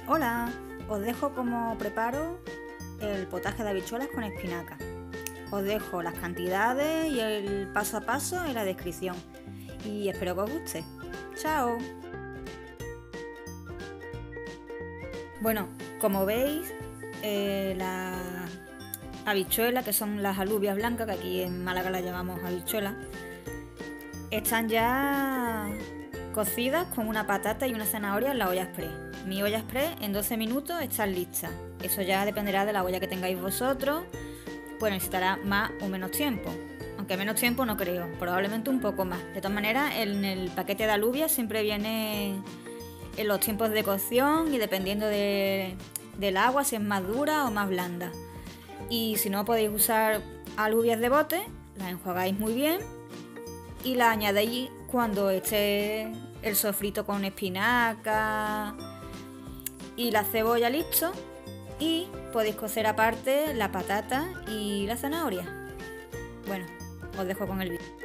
Hola, os dejo cómo preparo el potaje de habichuelas con espinaca. Os dejo las cantidades y el paso a paso en la descripción. Y espero que os guste. ¡Chao! Bueno, como veis, las habichuelas, que son las alubias blancas, que aquí en Málaga las llamamos habichuelas, están ya cocidas con una patata y una zanahoria en la olla express. Mi olla express en 12 minutos está lista. Eso ya dependerá de la olla que tengáis vosotros, pues necesitará más o menos tiempo. Aunque menos tiempo no creo, probablemente un poco más. De todas maneras, en el paquete de alubias siempre viene en los tiempos de cocción y dependiendo del agua, si es más dura o más blanda. Y si no, podéis usar alubias de bote, las enjuagáis muy bien y las añadéis cuando esté el sofrito con espinaca y la cebolla listo, y podéis cocer aparte la patata y la zanahoria. Bueno, os dejo con el vídeo.